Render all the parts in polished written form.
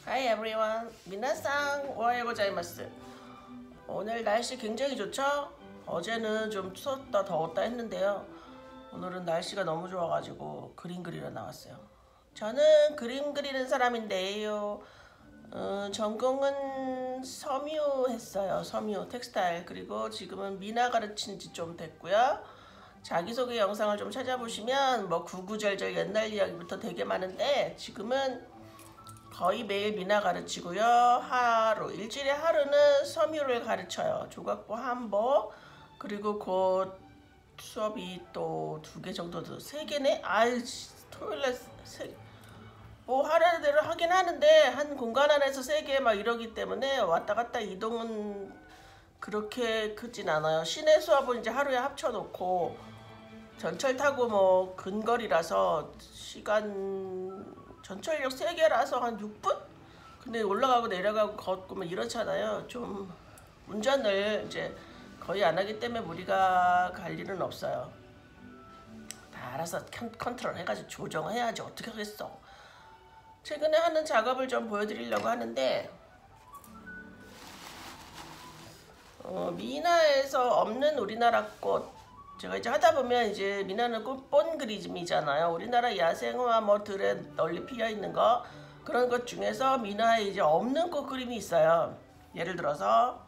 Hi everyone, 미나상 오하요 고자이마스. 오늘 날씨 굉장히 좋죠? 어제는 좀 추웠다 더웠다 했는데요. 오늘은 날씨가 너무 좋아가지고 그림 그리러 나왔어요. 저는 그림 그리는 사람인데요. 전공은 섬유 했어요. 섬유, 텍스타일. 그리고 지금은 미나 가르친 지 좀 됐고요. 자기소개 영상을 좀 찾아보시면 뭐 구구절절 옛날 이야기부터 되게 많은데 지금은 거의 매일 미나 가르치고요. 일주일에 하루는 섬유를 가르쳐요. 조각보 한복, 그리고 곧 수업이 또 2개 정도, 3개네? 토요일날 뭐 하라는 대로 하긴 하는데 한 공간 안에서 3개 막 이러기 때문에 왔다 갔다 이동은 그렇게 크진 않아요. 시내 수업은 이제 하루에 합쳐놓고 전철 타고 뭐 근거리라서 전철역 3개라서 한 6분? 근데 올라가고 내려가고 걷고 뭐 이렇잖아요. 좀 운전을 이제 거의 안 하기 때문에 우리가 갈 일은 없어요. 다 알아서 컨트롤 해가지고 조정해야지 어떻게 하겠어. 최근에 하는 작업을 좀 보여드리려고 하는데 미나에서 없는 우리나라 꽃, 제가 이제 하다 보면 이제 미나는 꽃본 그리즘이잖아요. 우리나라 야생화 뭐 들에 널리 피어 있는 거, 그런 것 중에서 미나에 이제 없는 꽃 그림이 있어요. 예를 들어서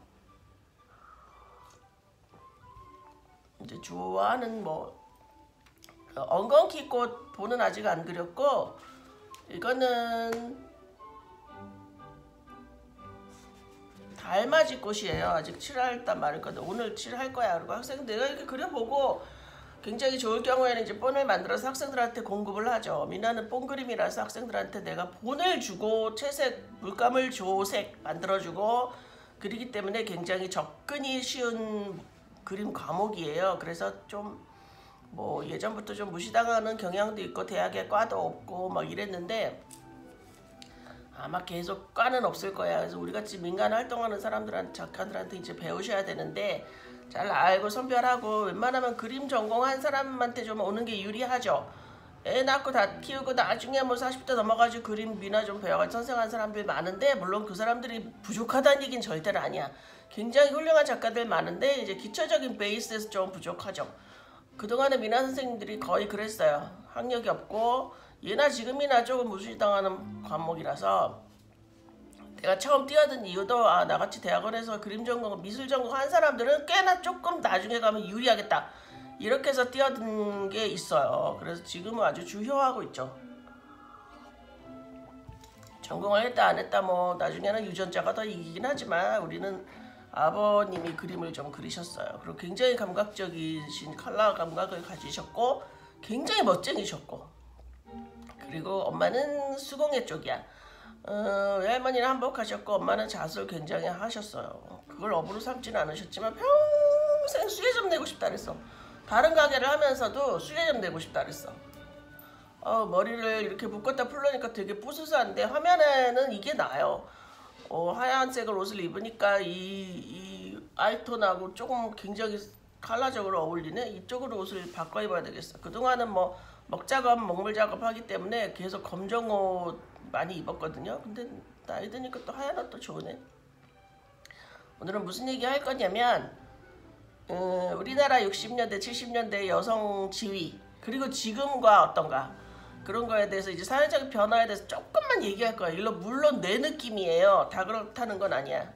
이제 좋아하는 뭐 엉겅퀴 꽃 보는 아직 안 그렸고, 이거는 달맞이 꽃이에요. 아직 칠할단 말했거든. 오늘 칠할 거야. 그리고 학생들 내가 이렇게 그려보고 굉장히 좋을 경우에는 이제 본을 만들어서 학생들한테 공급을 하죠. 미나는 본 그림이라서 학생들한테 내가 본을 주고 채색, 물감을 조색 만들어주고 그리기 때문에 굉장히 접근이 쉬운 그림 과목이에요. 그래서 좀 뭐 예전부터 좀 무시당하는 경향도 있고 대학에 과도 없고 막 이랬는데 아마 계속 과는 없을 거야. 그래서 우리같이 민간 활동하는 작가들한테 이제 배우셔야 되는데, 잘 알고 선별하고 웬만하면 그림 전공한 사람한테 좀 오는 게 유리하죠. 애 낳고 다 키우고 나중에 뭐 40대 넘어가지고 그림 미나 좀 배워가지고 선생한 사람들이 많은데, 물론 그 사람들이 부족하다는 얘기는 절대로 아니야. 굉장히 훌륭한 작가들 많은데 이제 기초적인 베이스에서 좀 부족하죠. 그동안에 미나 선생님들이 거의 그랬어요. 학력이 없고 예나 지금이나 조금 무시당하는 과목이라서, 내가 처음 뛰어든 이유도 나같이 대학원에서 그림 전공, 미술 전공 한 사람들은 꽤나 조금 나중에 가면 유리하겠다 이렇게 해서 뛰어든 게 있어요. 그래서 지금은 아주 주효하고 있죠. 전공을 했다 안 했다 뭐 나중에는 유전자가 더 이기긴 하지만 우리는 아버님이 그림을 좀 그리셨어요. 그리고 굉장히 감각적이신 컬러 감각을 가지셨고 굉장히 멋쟁이셨고, 그리고 엄마는 수공예 쪽이야. 외할머니는 한복하셨고 엄마는 자수를 굉장히 하셨어요. 그걸 업으로 삼지는 않으셨지만 평생 수혜점 내고 싶다 그랬어. 다른 가게를 하면서도 수혜점 내고 싶다 그랬어. 머리를 이렇게 묶었다 풀려니까 되게 뿌스스한데 화면에는 이게 나아요. 하얀색을 옷을 입으니까 이 아이톤하고 조금 굉장히 컬러적으로 어울리네. 이쪽으로 옷을 바꿔 입어야 되겠어. 그동안은 뭐 먹작업, 먹물 작업 하기 때문에 계속 검정 옷 많이 입었거든요. 근데 나이 드니까 또 하얀 옷도 좋으네. 오늘은 무슨 얘기 할 거냐면 우리나라 60년대, 70년대 여성 지위, 그리고 지금과 어떤가, 그런 거에 대해서 이제 사회적 변화에 대해서 조금만 얘기할 거야. 물론 내 느낌이에요. 다 그렇다는 건 아니야.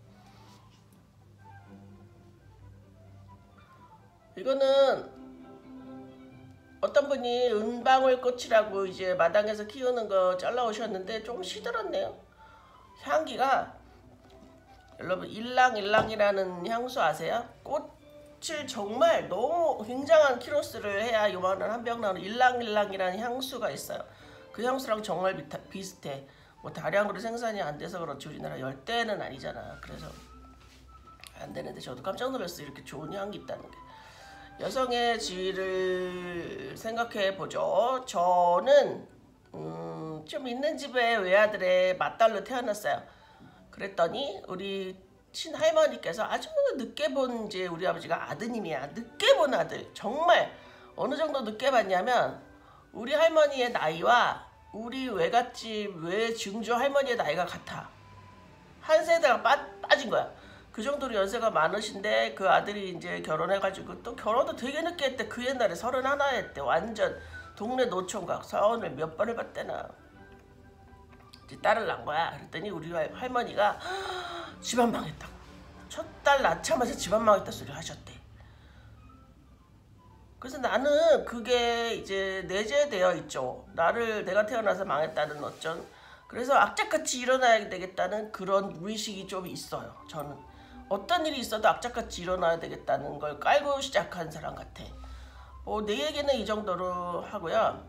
이거는 어떤 분이 은방울꽃이라고 이제 마당에서 키우는 거 잘라오셨는데 좀 시들었네요. 향기가, 여러분 일랑일랑이라는 향수 아세요? 꽃을 정말 너무 굉장한 키로수를 해야 요만한 한 병 나오는 일랑일랑이라는 향수가 있어요. 그 향수랑 정말 비슷해. 뭐 다량으로 생산이 안 돼서 그렇지 우리나라 열대는 아니잖아. 그래서 안 되는데 저도 깜짝 놀랐어요. 이렇게 좋은 향이 있다는 게. 여성의 지위를 생각해 보죠. 저는 좀 있는 집에 외아들의 맏딸로 태어났어요. 그랬더니 우리 친할머니께서 아주 늦게 본, 이제 우리 아버지가 아드님이야. 늦게 본 아들. 정말 어느 정도 늦게 봤냐면 우리 할머니의 나이와 우리 외갓집 외증조 할머니의 나이가 같아. 한 세대가 빠진 거야. 그 정도로 연세가 많으신데 그 아들이 이제 결혼해가지고 또 결혼도 되게 늦게 했대. 그 옛날에 31 했대. 완전 동네 노총각 사원을 몇 번을 받대나. 이제 딸을 낳은 거야. 그랬더니 우리 할머니가 집안 망했다고. 첫 딸 낳자마자 집안 망했다 소리 하셨대. 그래서 나는 그게 이제 내재되어 있죠. 내가 태어나서 망했다는 어쩐. 그래서 악착같이 일어나야 되겠다는 그런 무의식이 좀 있어요. 저는 어떤 일이 있어도 악착같이 일어나야 되겠다는 걸 깔고 시작한 사람 같아. 내 얘기는 이 정도로 하고요.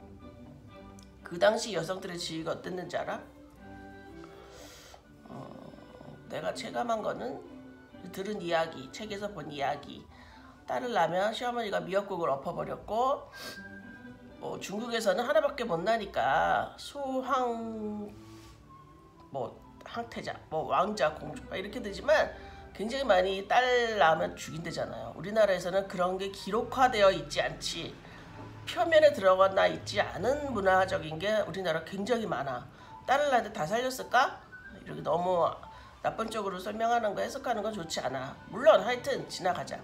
그 당시 여성들의 지위가 어땠는지 알아? 내가 체감한 거는 들은 이야기, 책에서 본 이야기. 딸을 낳으면 시어머니가 미역국을 엎어버렸고 중국에서는 하나밖에 못 나니까 항태자, 왕자, 공주 이렇게 되지만 굉장히 많이 딸 낳으면 죽인대잖아요. 우리나라에서는 그런 게 기록화되어 있지 않지. 표면에 들어가 있지 않은 문화적인 게 우리나라 굉장히 많아. 딸을 낳는데 다 살렸을까? 이렇게 너무 나쁜 쪽으로 설명하는 거 해석하는 건 좋지 않아. 물론 하여튼 지나가자.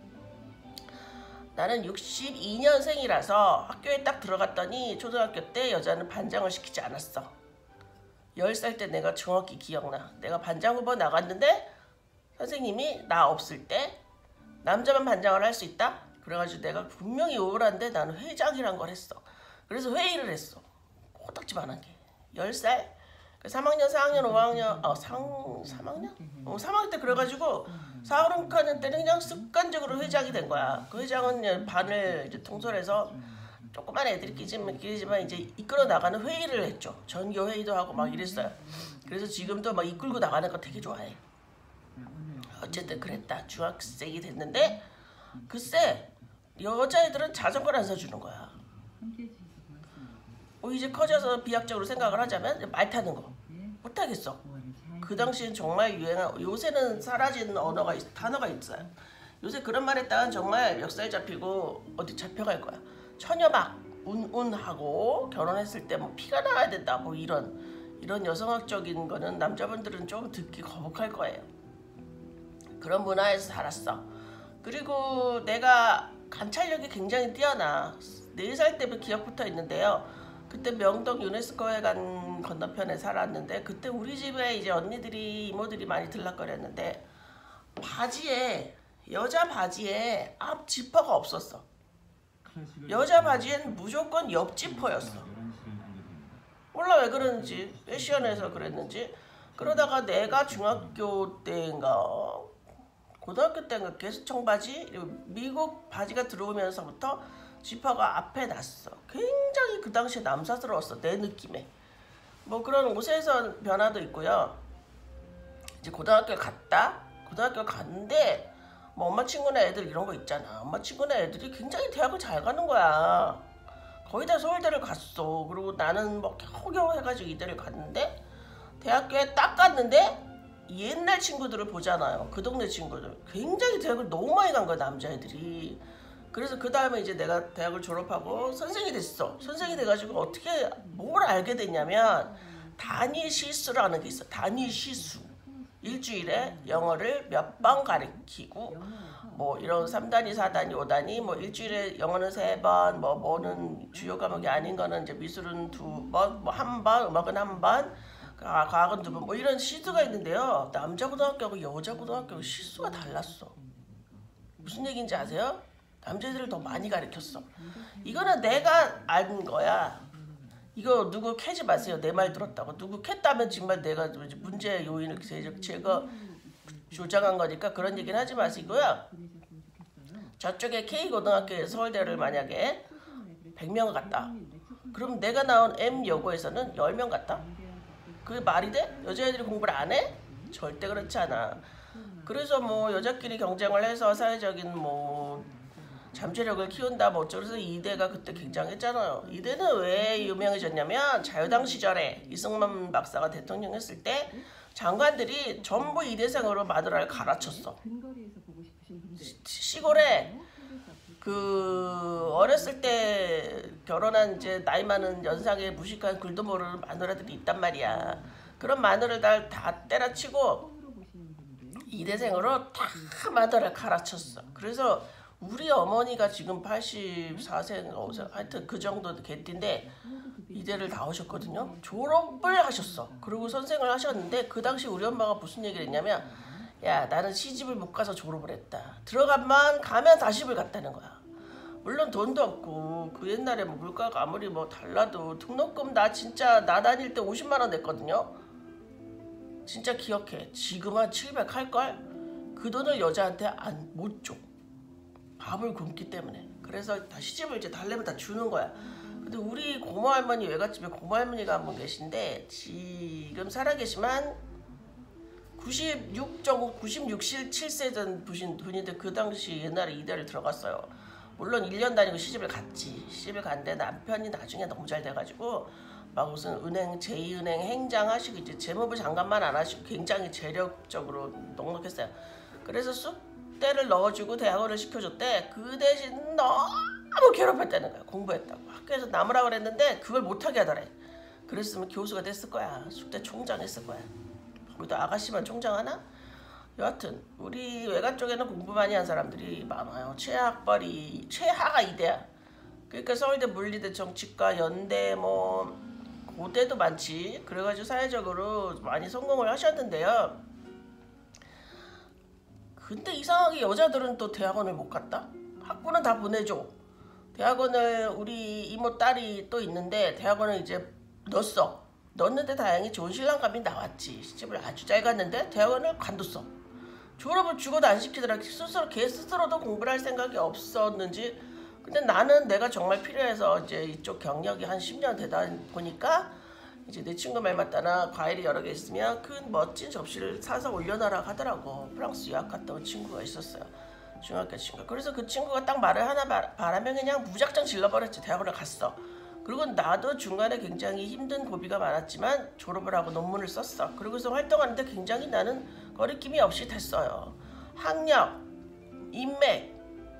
나는 62년생이라서 학교에 딱 들어갔더니 초등학교 때 여자는 반장을 시키지 않았어. 10살 때 내가 정확히 기억나. 내가 반장 후보 나갔는데 선생님이 나 없을 때 남자만 반장을 할 수 있다? 그래가지고 내가 분명히 우울한데 나는 회장이란 걸 했어. 그래서 회의를 했어. 호떡지만한 게. 10살? 3학년, 4학년, 5학년, 3학년? 3학년 때 그래가지고 4, 5학년 때는 그냥 습관적으로 회장이 된 거야. 그 회장은 반을 이제 통솔해서 조그만 애들끼리지만 이제 이끌어 나가는 회의를 했죠. 전교 회의도 하고 막 이랬어요. 그래서 지금도 막 이끌고 나가는 거 되게 좋아해. 어쨌든 그랬다. 중학생이 됐는데 글쎄 여자애들은 자전거를 안 사주는 거야. 이제 커져서 비약적으로 생각을 하자면 말 타는 거 못하겠어. 그 당시엔 정말 유행한, 요새는 사라진 단어가 있어요. 요새 그런 말 했다간 정말 멱살 잡히고 어디 잡혀갈 거야. 처녀막 운하고 결혼했을 때 피가 나야 된다 이런 여성학적인 거는 남자분들은 좀 듣기 거북할 거예요. 그런 문화에서 살았어. 그리고 내가 관찰력이 굉장히 뛰어나. 4살 때부터 기억부터 있는데요. 그때 명동 유네스코회관 건너편에 살았는데 그때 우리 집에 이제 언니들이 이모들이 많이 들락거렸는데 여자 바지에 앞 지퍼가 없었어. 여자 바지엔 무조건 옆 지퍼였어. 몰라 왜 그러는지, 패션에서 그랬는지. 그러다가 내가 중학교 때인가 고등학교 때인가 계속 청바지, 미국 바지가 들어오면서부터 지퍼가 앞에 났어. 굉장히 그 당시에 남사스러웠어. 내 느낌에. 그런 옷에서 변화도 있고요. 이제 고등학교 갔는데 엄마 친구네 애들 이런 거 있잖아. 엄마 친구네 애들이 굉장히 대학을 잘 가는 거야. 거의 다 서울대를 갔어. 그리고 나는 겨우겨우 해가지고 이대를 갔는데 대학교에 딱 갔는데 옛날 친구들을 보잖아요. 그 동네 친구들. 굉장히 대학을 너무 많이 간 거야, 남자애들이. 그래서 그 다음에 이제 내가 대학을 졸업하고 선생이 됐어. 선생이 돼가지고 어떻게 뭘 알게 됐냐면 단위 시수라는 게 있어. 단위 시수. 일주일에 영어를 몇 번 가르치고 이런 3단위, 4단위, 5단위 일주일에 영어는 3번, 뭐는 주요 과목이 아닌 거는 이제 미술은 2번, 1번, 음악은 1번, 과학은 2번 이런 시수가 있는데요. 남자 고등학교하고 여자 고등학교하고 시수가 달랐어. 무슨 얘기인지 아세요? 남자애들을 더 많이 가르쳤어. 이거는 내가 안 거야. 이거 누구 캐지 마세요. 내 말 들었다고. 누구 캤다면 정말 내가 문제 요인을 제가 조장한 거니까 그런 얘기는 하지 마시고요. 저쪽에 K고등학교에 서울대를 만약에 100명 갔다. 그럼 내가 나온 M여고에서는 10명 갔다. 그게 말이 돼? 여자애들이 공부를 안 해? 절대 그렇지 않아. 그래서 여자끼리 경쟁을 해서 사회적인 잠재력을 키운다 어쩌고서 이대가 그때 굉장했잖아요. 이대는 왜 유명해졌냐면 자유당 시절에 이승만 박사가 대통령 했을 때 장관들이 전부 이대생으로 마누라를 갈아쳤어. 시골에 그 어렸을 때 결혼한 이제 나이 많은 연상의 무식한 글도 모르는 마누라들이 있단 말이야. 그런 마누라를 다 때려치고 이대생으로 다 마누라를 갈아쳤어. 그래서 우리 어머니가 지금 84세, 하여튼 그 정도 개띠인데 이대를 나오셨거든요. 졸업을 하셨어. 그리고 선생을 하셨는데 그 당시 우리 엄마가 무슨 얘기를 했냐면 야 나는 시집을 못 가서 졸업을 했다. 들어가면 다 시집을 갔다는 거야. 물론 돈도 없고 그 옛날에 뭐 물가가 아무리 뭐 달라도 등록금 나 진짜 나 다닐 때 50만 원 냈거든요. 진짜 기억해. 지금 한 700 할걸? 그 돈을 여자한테 못 줘. 밥을 굶기 때문에. 그래서 다 시집을 이제 달래면 다 주는 거야. 근데 우리 고모 할머니 외갓집에 고모 할머니가 한 분 계신데 지금 살아계시만 96실7세 전 분인데 그 당시 옛날에 이대를 들어갔어요. 물론 1년 다니고 시집을 갔지. 시집을 갔는데 남편이 나중에 너무 잘 돼가지고 막 무슨 은행 제2은행 행장 하시고 이제 재무부 장관만 안 하시고 굉장히 재력적으로 넉넉했어요. 그래서 쑥대를 넣어주고 대학원을 시켜줬대. 그 대신 너무 괴롭혔다는 거야. 공부했다고. 학교에서 남으라 그랬는데 그걸 못하게 하더래. 그랬으면 교수가 됐을 거야. 쑥대 총장 했을 거야. 거기도 아가씨만 총장 하나? 여하튼 우리 외가 쪽에는 공부 많이 한 사람들이 많아요. 최하가 이대야. 그러니까 서울대 물리대 정치과 연대 뭐 고대도 많지. 그래가지고 사회적으로 많이 성공을 하셨는데요. 근데 이상하게 여자들은 또 대학원을 못 갔다? 학부는 다 보내줘. 대학원을 우리 이모 딸이 또 있는데 대학원을 이제 넣었는데 다행히 좋은 신랑감이 나왔지. 시집을 아주 잘 갔는데 대학원을 관뒀어. 졸업을 죽어도 안 시키더라. 걔 스스로도 공부를 할 생각이 없었는지. 근데 나는 내가 정말 필요해서 이제 이쪽 경력이 한 10년 되다 보니까 이제 내 친구 말 맞다나 과일이 여러 개 있으면 큰 멋진 접시를 사서 올려놔라 하더라고. 프랑스 유학 갔다 온 친구가 있었어요. 중학교 친구. 그래서 그 친구가 딱 말을 하나 바라면 그냥 무작정 질러버렸지. 대학원을 갔어. 그리고 나도 중간에 굉장히 힘든 고비가 많았지만 졸업을 하고 논문을 썼어. 그러고서 활동하는데 굉장히 나는 거리낌이 없이 됐어요. 학력, 인맥,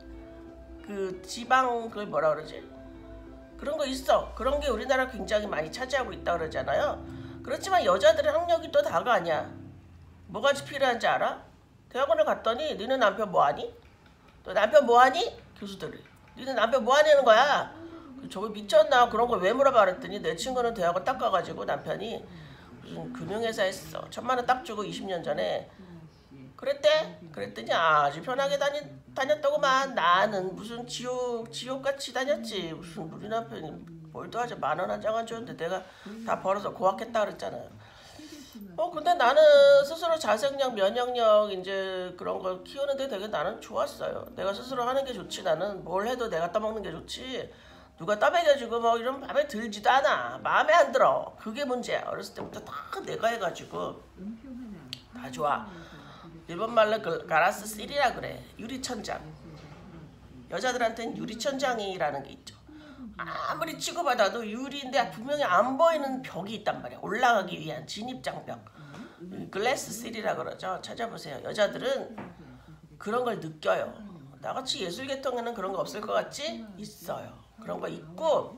그 지방 그걸 뭐라 그러지? 그런 거 있어. 그런 게 우리나라 굉장히 많이 차지하고 있다 그러잖아요. 그렇지만 여자들의 학력이 또 다가 아니야. 뭐가 필요한지 알아? 대학원을 갔더니 너는 남편 뭐하니? 너 남편 뭐하니? 교수들이. 너는 남편 뭐하니 하는 거야. 저거 미쳤나? 그런 걸 왜 물어봐 그랬더니 내 친구는 대학원 딱 가가지고 남편이 무슨 금융회사 했어. 1,000만 원 딱 주고 20년 전에. 그랬대? 그랬더니 아주 편하게 다녔다고만. 나는 무슨 지옥같이 다녔지. 무슨 우리 남편이 뭘도 하지. 10,000원 한 장 안 줬는데 내가 다 벌어서 고학했다 그랬잖아요. 근데 나는 스스로 자생력, 면역력 이제 그런 걸 키우는데 되게 나는 좋았어요. 내가 스스로 하는 게 좋지. 나는 뭘 해도 내가 떠먹는 게 좋지. 누가 떠먹여주고 뭐 이런 마음에 들지도 않아. 마음에 안 들어. 그게 문제야. 어렸을 때부터 다 내가 해가지고 다 좋아. 일본 말로 가라스 실이라 그래. 유리천장. 여자들한테는 유리천장이라는 게 있죠. 아무리 치고받아도 유리인데 분명히 안 보이는 벽이 있단 말이야. 올라가기 위한 진입장벽. 글래스 실이라 그러죠. 찾아보세요. 여자들은 그런 걸 느껴요. 나같이 예술계통에는 그런 거 없을 것 같지? 있어요. 그런 거 있고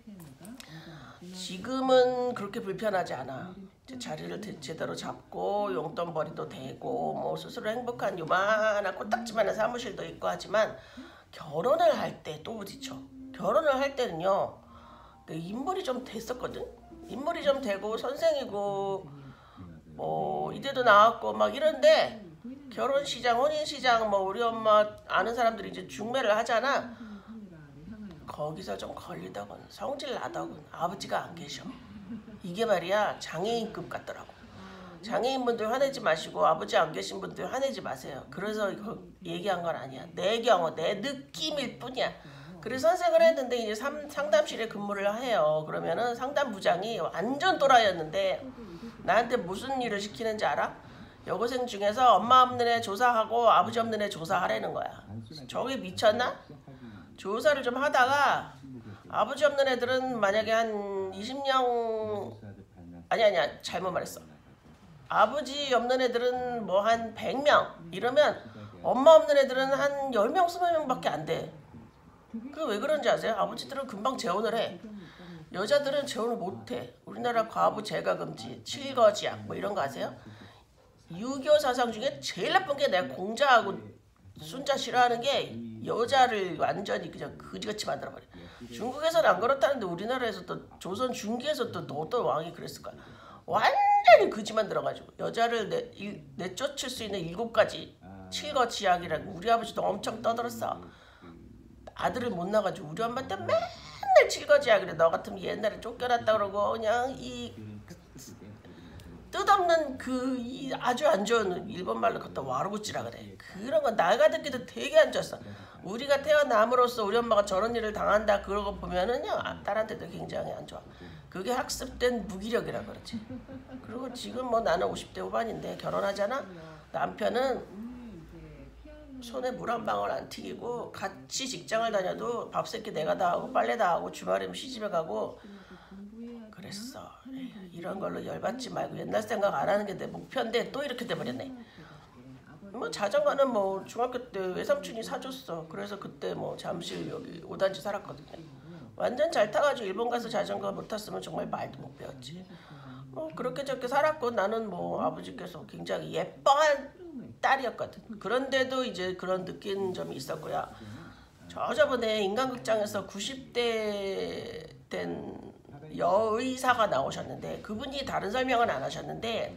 지금은 그렇게 불편하지 않아. 자리를 제대로 잡고 용돈벌이도 되고 뭐 스스로 행복한 요만한 코딱지만한 사무실도 있고 하지만 결혼을 할 때 또 부딪혀. 결혼을 할 때는요. 인물이 좀 됐었거든. 인물이 좀 되고 선생이고 뭐 이대도 나왔고 막 이런데 결혼시장, 혼인시장 뭐 우리 엄마 아는 사람들이 이제 중매를 하잖아. 거기서 좀 걸리더군. 성질 나더군. 아버지가 안 계셔. 이게 말이야 장애인급 같더라고. 장애인분들 화내지 마시고 아버지 안 계신 분들 화내지 마세요. 그래서 이거 얘기한 건 아니야. 내 경우 내 느낌일 뿐이야. 그래서 선생을 했는데 이제 상담실에 근무를 해요. 그러면은 상담부장이 완전 또라이였는데 나한테 무슨 일을 시키는지 알아? 여고생 중에서 엄마 없는 애 조사하고 아버지 없는 애 조사하라는 거야. 저게 미쳤나? 조사를 좀 하다가 아버지 없는 애들은 만약에 한 20명 아니야 잘못 말했어. 아버지 없는 애들은 뭐 한 100명 이러면 엄마 없는 애들은 한 10명 20명밖에 안 돼. 그 왜 그런지 아세요? 아버지들은 금방 재혼을 해. 여자들은 재혼을 못해. 우리나라 과부 재가 금지, 칠거지약 뭐 이런 거 아세요? 유교 사상 중에 제일 나쁜 게 내가 공자하고 순자 싫어하는 게 여자를 완전히 그냥 그지같이 만들어버려. 중국에서는 안 그렇다는데 우리나라에서 또 조선 중기에서 또 어떤 왕이 그랬을 거야. 완전히 그지 만들어가지고 여자를 내쫓을 수 있는 7가지 칠거지약이라고 우리 아버지도 엄청 떠들었어. 아들을 못 낳아가지고 우리 엄마한테 맨날 칠거지약이래. 너 같으면 옛날에 쫓겨났다 그러고 그냥 이 뜻없는 이 아주 안 좋은 일본말로 갖다 와르구찌라 그래. 그런 건 나이가 듣기도 되게 안 좋았어. 우리가 태어남으로써 우리 엄마가 저런 일을 당한다 그런 거 보면은요 딸한테도 굉장히 안 좋아. 그게 학습된 무기력이라 그러지. 그리고 지금 뭐 나는 50대 후반인데 결혼하잖아. 남편은 손에 물 한 방울 안 튀기고 같이 직장을 다녀도 밥 새끼 내가 다 하고 빨래 다 하고 주말이면 시집에 가고 그랬어. 이런 걸로 열받지 말고 옛날 생각 안 하는 게 내 목표인데 또 이렇게 돼버렸네. 뭐 자전거는 뭐 중학교 때 외삼촌이 사줬어. 그래서 그때 뭐 잠실 여기 5단지 살았거든요. 완전 잘 타가지고 일본 가서 자전거 못 탔으면 정말 말도 못 배웠지. 그렇게 저렇게 살았고 나는 뭐 아버지께서 굉장히 예뻐한 딸이었거든. 그런데도 이제 그런 느낀 점이 있었고요. 저번에 인간극장에서 90대 된 여의사가 나오셨는데 그분이 다른 설명은 안 하셨는데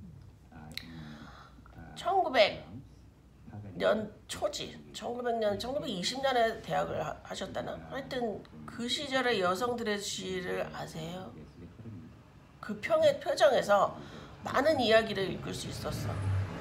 1900년 초지 1920년에 대학을 하셨다나 하여튼 그 시절의 여성들의 시를 아세요? 그 표정에서 많은 이야기를 읽을 수 있었어.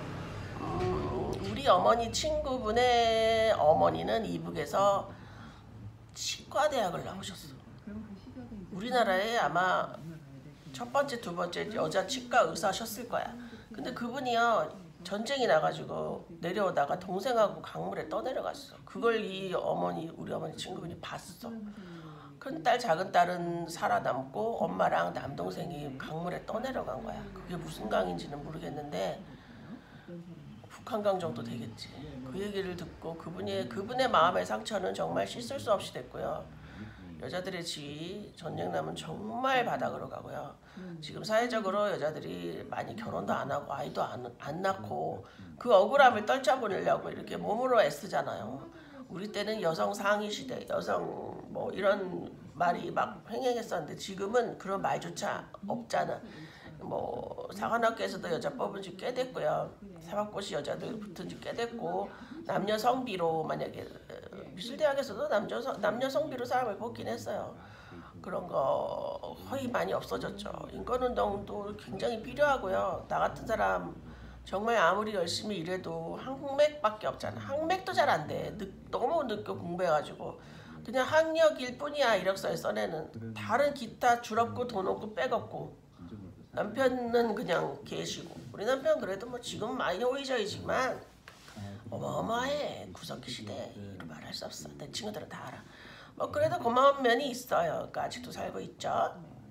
우리 어머니 친구분의 어머니는 이북에서 치과대학을 나오셨어. 우리나라에 아마 첫 번째, 두 번째 여자 치과 의사셨을 거야. 근데 그분이요 전쟁이 나가지고 내려오다가 동생하고 강물에 떠내려갔어. 그걸 우리 어머니 친구분이 봤어. 큰 딸, 작은 딸은 살아남고 엄마랑 남동생이 강물에 떠내려간 거야. 그게 무슨 강인지는 모르겠는데 북한강 정도 되겠지. 그 얘기를 듣고 그분의 마음의 상처는 정말 씻을 수 없이 됐고요. 여자들의 지위, 전쟁 나면 정말 바닥으로 가고요. 지금 사회적으로 여자들이 많이 결혼도 안 하고 아이도 안 낳고 그 억울함을 떨쳐보려고 이렇게 몸으로 애쓰잖아요. 우리 때는 여성 상위 시대, 여성 뭐 이런 말이 막 횡행했었는데 지금은 그런 말조차 없잖아. 뭐 사관학교에서도 여자 뽑은 지 꽤 됐고요. 사법고시 여자들 붙은 지 꽤 됐고 남녀 성비로 만약에 미술대학에서도 남녀 성비로 사람을 뽑긴 했어요. 그런 거 거의 많이 없어졌죠. 인권운동도 굉장히 필요하고요. 나 같은 사람 정말 아무리 열심히 일해도 항맥밖에 없잖아. 항맥도 잘 안 돼. 너무 늦게 공부해가지고 그냥 학력일 뿐이야. 이력서에 써내는. 다른 기타 줄 없고 돈 없고 빽 없고. 남편은 그냥 계시고 우리 남편은 그래도 뭐 지금 많이 호의적이지만 어마어마해. 구석기 시대 이런 말할 수 없어. 내 친구들은 다 알아. 뭐 그래도 고마운 면이 있어요. 그러니까 아직도 살고 있죠.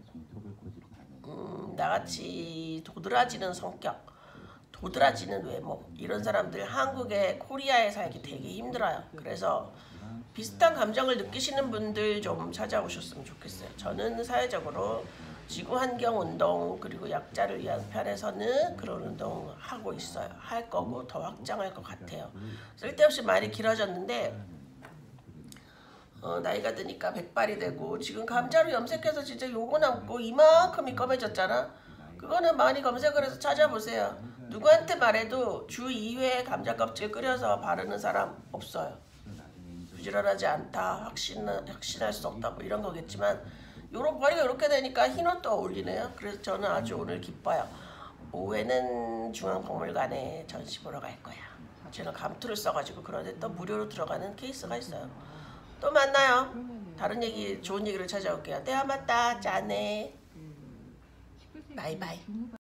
나같이 도드라지는 성격, 도드라지는 외모 이런 사람들 한국에 코리아에 살기 되게 힘들어요. 그래서 비슷한 감정을 느끼시는 분들 좀 찾아오셨으면 좋겠어요. 저는 사회적으로 지구환경운동 그리고 약자를 위한 편에서는 그런 운동 하고 있어요. 할 거고 더 확장할 것 같아요. 쓸데없이 말이 길어졌는데 나이가 드니까 백발이 되고 지금 감자로 염색해서 진짜 요거 남고 이만큼이 검해졌잖아. 그거는 많이 검색을 해서 찾아보세요. 누구한테 말해도 주 2회 감자 껍질 끓여서 바르는 사람 없어요. 부지런하지 않다, 확신할 수 없다 뭐 이런 거겠지만 요런 머리가 이렇게 되니까 흰 옷도 어울리네요. 그래서 저는 아주 오늘 기뻐요. 오후에는 중앙박물관에 전시 보러 갈 거야. 제가 감투를 써가지고 그런데 또 무료로 들어가는 케이스가 있어요. 또 만나요. 다른 얘기, 좋은 얘기를 찾아올게요. 네, 맞다. 짠해. 바이바이.